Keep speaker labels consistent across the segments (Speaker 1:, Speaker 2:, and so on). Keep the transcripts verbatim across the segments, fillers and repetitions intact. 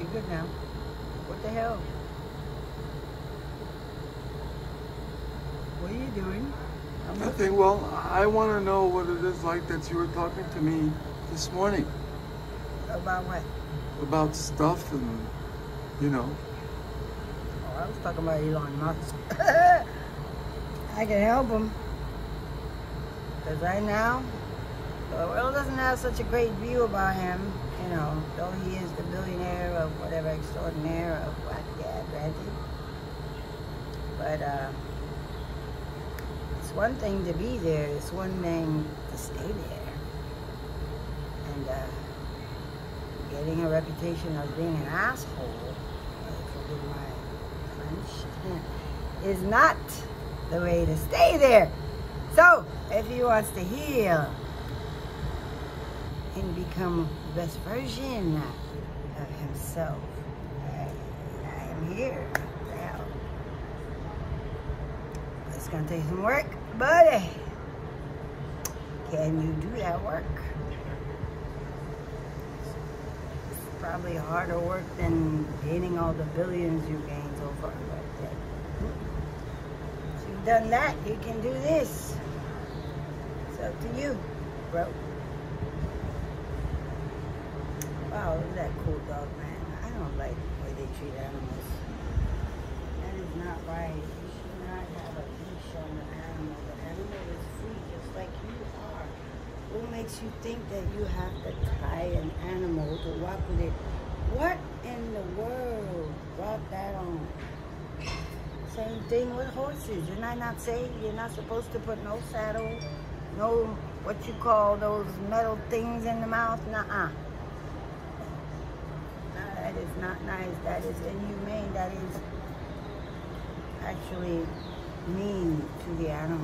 Speaker 1: good now. What the hell? What are you doing? I'm
Speaker 2: Nothing. Well, I want to know what it is like that you were talking to me this morning.
Speaker 1: About what?
Speaker 2: About stuff and, you know.
Speaker 1: Oh, I was talking about Elon Musk. I can help him. Because right now, the world doesn't have such a great view about him. You know, though he is the billionaire of whatever extraordinaire of what, yeah, granted. But, uh, it's one thing to be there, it's one thing to stay there. And uh, getting a reputation of being an asshole, forgive my French, is not the way to stay there. So, if he wants to heal and become the best version of himself, I, I am here to help. It's gonna take some work, buddy. Can you do that work? It's probably harder work than gaining all the billions you gained so far. But yeah. If you've done that, you can do this. It's up to you, bro. Wow, look at that cool dog, man. I don't like the way they treat animals. That is not right. You should not have a leash on an animal. The animal is free just like you are. What makes you think that you have to tie an animal to walk with it? What in the world brought that on? Same thing with horses. You're not, not saying you're not supposed to put no saddle, no what you call those metal things in the mouth. Nuh-uh. That is not nice. That is inhumane. That is actually mean to the animal.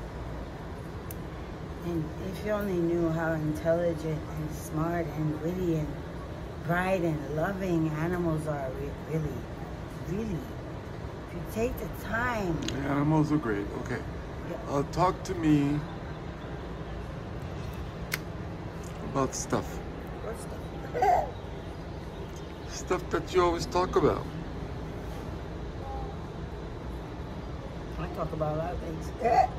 Speaker 1: And if you only knew how intelligent and smart and witty and bright and loving animals are, really, really. If you take the time.
Speaker 2: The animals are great. Okay.
Speaker 1: Yep.
Speaker 2: Uh, talk to me about stuff.
Speaker 1: What stuff?
Speaker 2: Stuff that you always talk about.
Speaker 1: I talk about a lot of things.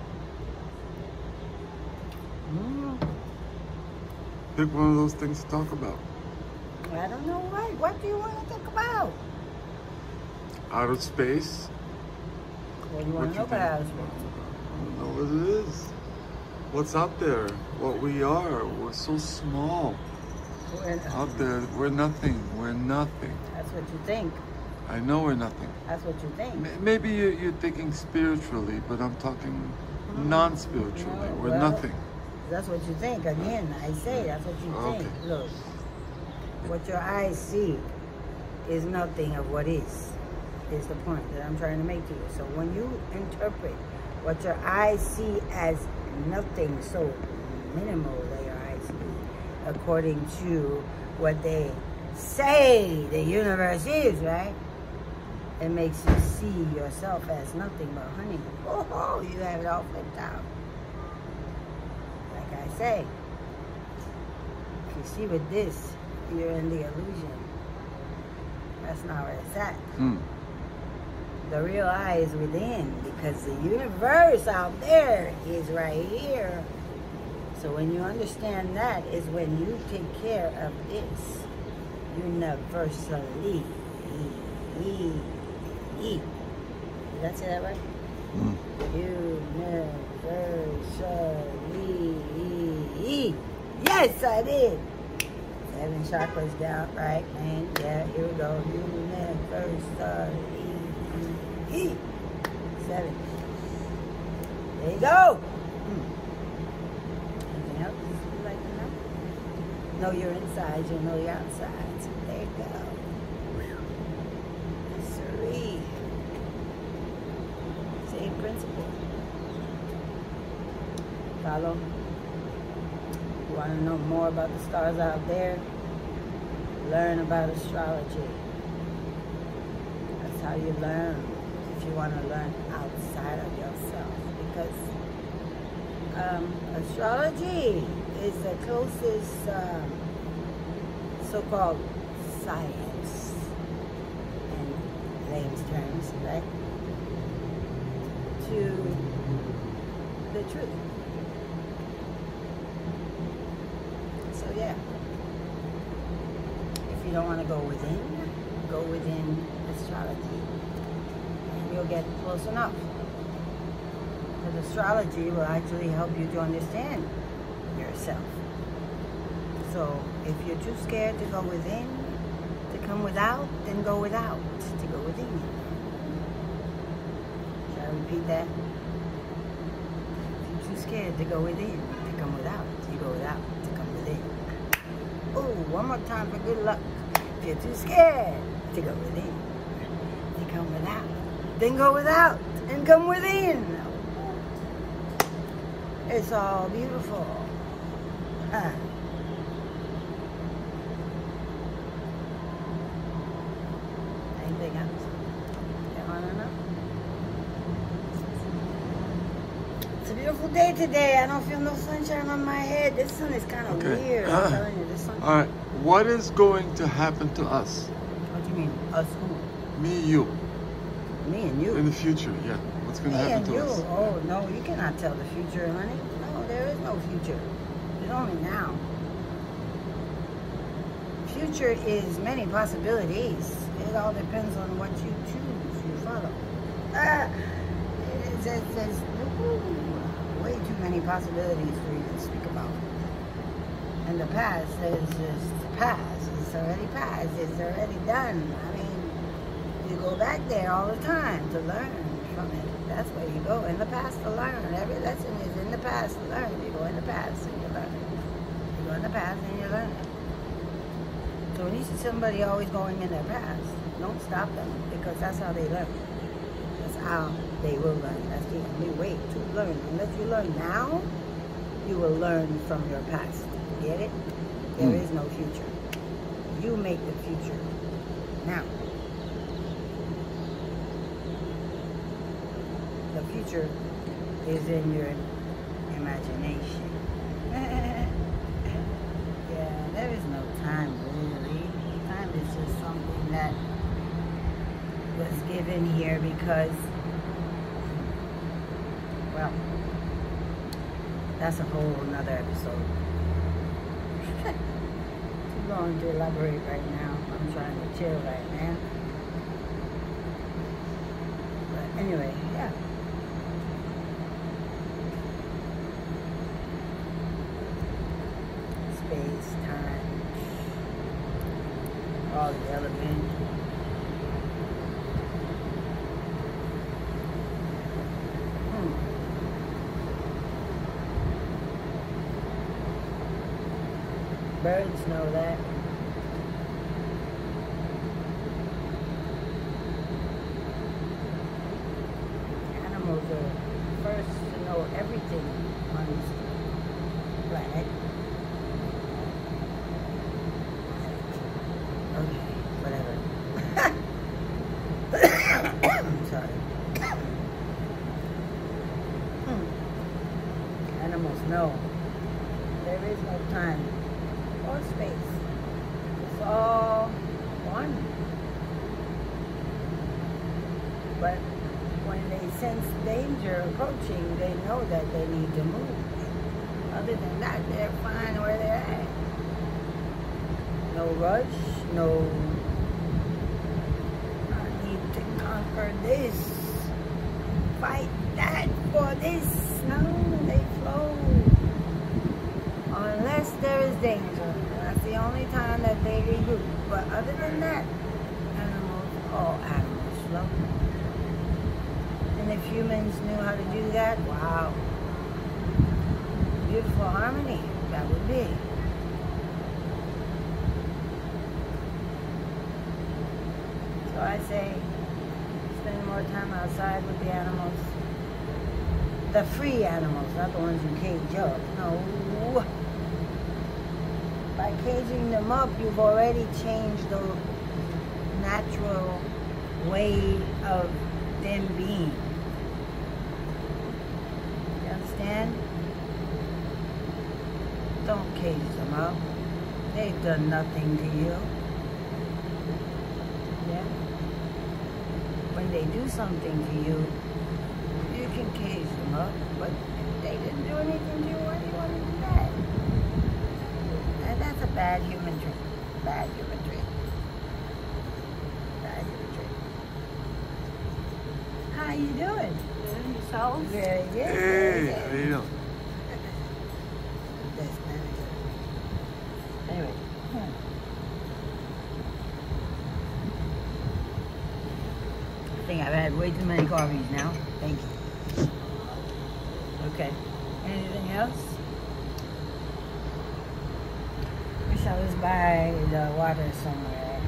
Speaker 1: Mm.
Speaker 2: Pick one of those things to talk about.
Speaker 1: I don't know what. What do you want to talk about?
Speaker 2: Outer space.
Speaker 1: What do you want to know about outer space?
Speaker 2: I don't know what it is. What's out there? What we are. We're so small.
Speaker 1: We're
Speaker 2: Out there, we're nothing. We're nothing.
Speaker 1: That's what you think.
Speaker 2: I know we're nothing.
Speaker 1: That's what you think.
Speaker 2: M- Maybe you're, you're thinking spiritually, but I'm talking
Speaker 1: Mm.
Speaker 2: non-spiritually.
Speaker 1: No,
Speaker 2: We're
Speaker 1: well,
Speaker 2: nothing.
Speaker 1: That's what you think. Again, I say that's what you
Speaker 2: Okay.
Speaker 1: think. Look, what your eyes see is nothing of what is, is the point that I'm trying to make to you. So when you interpret what your eyes see as nothing so minimal that your eyes see, according to what they say the universe is, right? It makes you see yourself as nothing but honey. Oh, you have it all flipped out. Like I say, if you see with this, you're in the illusion. That's not where it's at.
Speaker 2: Hmm.
Speaker 1: The real eye is within, because the universe out there is right here. So when you understand that is when you take care of this universally. Did I say that right?
Speaker 2: Mm.
Speaker 1: Universally. Yes, I did. Seven chakras down, right, man? Yeah, here we go. Universally. Seven. There you go. Mm. Anything else you'd like to know? Know your inside, you know your outside. So there you go. Three. Same principle. Follow. You want to know more about the stars out there? Learn about astrology. That's how you learn. If you want to learn outside of yourself, because um, astrology is the closest um, so-called science layman's terms, right? To the truth. So yeah, if you don't want to go within, go within astrology, and you'll get close enough. Because astrology will actually help you to understand yourself. So if you're too scared to go within, to come without, then go without, to go within. Shall I repeat that? If you're too scared to go within, to come without, you go without, to come within. Oh, one more time for good luck. If you're too scared to go within, to come without, then go without, and come within. It's all beautiful. Huh. Anything else? You want to know? It's a beautiful day today. I don't feel no sunshine on my head. This sun is kind of
Speaker 2: Okay.
Speaker 1: weird. I'm telling you, this sun.
Speaker 2: All right. What is going to happen to us?
Speaker 1: What do you mean? Us who?
Speaker 2: Me, you.
Speaker 1: Me and you.
Speaker 2: In the future, yeah. What's going to
Speaker 1: Me
Speaker 2: happen
Speaker 1: and
Speaker 2: to
Speaker 1: you.
Speaker 2: us?
Speaker 1: Oh, no, you cannot tell the future, honey. No, there is no future. There's only now. Future is many possibilities. It all depends on what you choose, you follow. Ah, it's, it's, it's ooh, way too many possibilities for you to speak about. And the past is just past. It's already past. It's already done. I mean, you go back there all the time to learn from it. That's where you go, in the past to learn. Every lesson is in the past to learn. You go in the past and you learn. You go in the past and you learn it. So when you see somebody always going in their past, don't stop them, because that's how they learn. That's how they will learn. That's the only way to learn. Unless you learn now, you will learn from your past. Get it? There
Speaker 2: Mm.
Speaker 1: is no future. You make the future now. The future is in your imagination. Yeah, there is no time really. Time is just something that was given here because, well, that's a whole nother episode. Too long to elaborate right now. I'm trying to chill right now. But anyway, yeah. Space, time, all the elements. Hmm. Birds know that. Animals are first to know everything on this planet. Okay, whatever. I'm sorry. Hmm. Animals know there is no time or space. It's all one. But when they sense danger approaching, they know that they need to move. Other than that, they're fine where they're at. No rush, no I need to conquer this, fight that for this. No, they flow. Unless there is danger. That's the only time that they regroup. But other than that, animals, all animals flow. And if humans knew how to do that, wow. Beautiful harmony that would be. So I say, spend more time outside with the animals. The free animals, not the ones you cage up. No. By caging them up, you've already changed the natural way of them being. You understand? Don't cage them up. They've done nothing to you. Yeah? when they do something to you, you can cage them up, but if they didn't do anything to you, why do you want to do that? And that's a bad human trait. Bad human trait. Bad human trait. How you doing?
Speaker 3: Good. Yourself?
Speaker 1: Very good.
Speaker 2: Hey,
Speaker 1: Very good.
Speaker 2: how you doing?
Speaker 1: That's very good. Anyway. Hmm. I think I've had way too many coffees now. Thank you. Okay. Anything else? Wish I was by the water somewhere.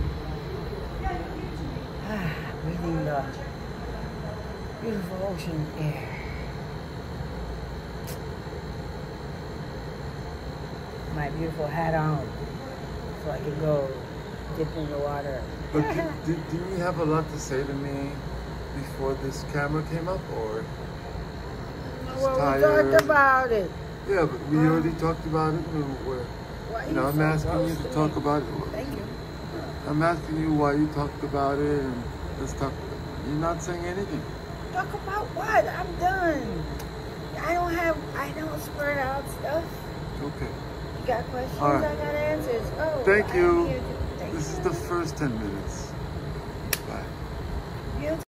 Speaker 1: Ah, breathing the beautiful ocean air. My beautiful hat on, so I could go dip in the water.
Speaker 2: But did, did, didn't you have a lot to say to me before this camera came up, or just
Speaker 1: Well, we
Speaker 2: tired?
Speaker 1: talked about it.
Speaker 2: Yeah, but we
Speaker 1: Huh?
Speaker 2: already talked about it. We were,
Speaker 1: Why
Speaker 2: you know,
Speaker 1: you
Speaker 2: I'm
Speaker 1: so
Speaker 2: asking you
Speaker 1: close
Speaker 2: to
Speaker 1: to
Speaker 2: talk
Speaker 1: me?
Speaker 2: about it.
Speaker 1: Thank you.
Speaker 2: I'm asking you why you talked about it, and let's talk. You're not saying anything.
Speaker 1: Talk about what? I'm done. I don't have, I don't spurt out stuff.
Speaker 2: Okay.
Speaker 1: You got questions?
Speaker 2: All right.
Speaker 1: I got answers. Oh,
Speaker 2: Thank
Speaker 1: I'm
Speaker 2: you.
Speaker 1: here to- Thank
Speaker 2: This
Speaker 1: you.
Speaker 2: is the first ten minutes. Bye.
Speaker 1: You